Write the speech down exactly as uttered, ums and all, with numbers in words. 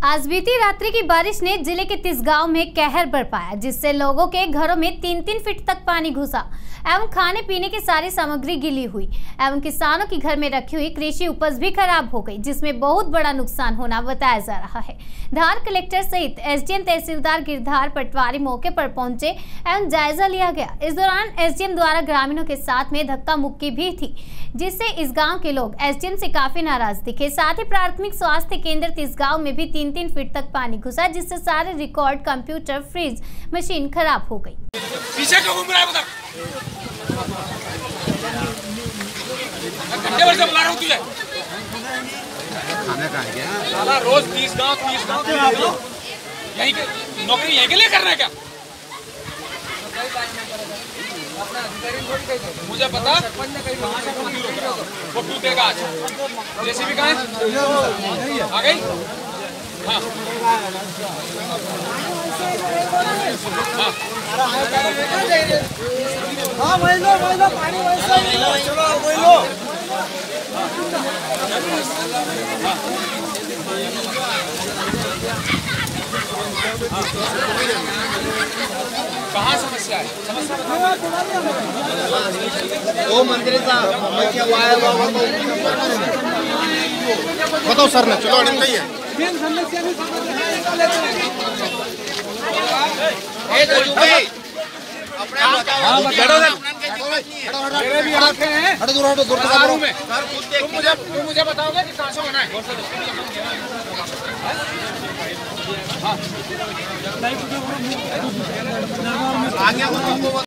आज बीती रात्रि की बारिश ने जिले के तिसगांव में कहर बरपाया, जिससे लोगों के घरों में तीन तीन फीट तक पानी घुसा एवं खाने पीने की सारी सामग्री गीली हुई एवं किसानों की घर में रखी हुई कृषि उपज भी खराब हो गई, जिसमें बहुत बड़ा नुकसान होना बताया जा रहा है। धार कलेक्टर सहित एसडीएम तहसीलदार गिरधार पटवारी मौके पर पहुंचे एवं जायजा लिया गया। इस दौरान एसडीएम द्वारा ग्रामीणों के साथ में धक्का मुक्की भी थी, जिससे इस गाँव के लोग एसडीएम से काफी नाराज दिखे। साथ ही प्राथमिक स्वास्थ्य केंद्र तिसगांव में भी तीन तीन फीट तक पानी घुसा, जिससे सारे रिकॉर्ड, कंप्यूटर, फ्रिज मशीन खराब हो गई। पीछे क्यों घूम रहा है बता? घंटे भर से बुला रहा हूँ तुझे। खाना कहाँ है क्या? साला रोज तीस गाँव तीस गाँव तीस गाँव यहीं के नौकरी यहीं के लिए करना है क्या? मुझे पता वो क्यों देगा आज? जैसी भी कहा आ गई। हाँ हाँ वही लो वही लो पानी वही लो चलो वही लो। कहाँ समस्या है? समस्या ओ मंत्री साहब समस्या हुआ है बताओ सर ना। चलो अड़िन नहीं है हटो दूर हटो दूर हटो में। तुम मुझे तुम मुझे बताओगे कि कहाँ से होना है? हाँ।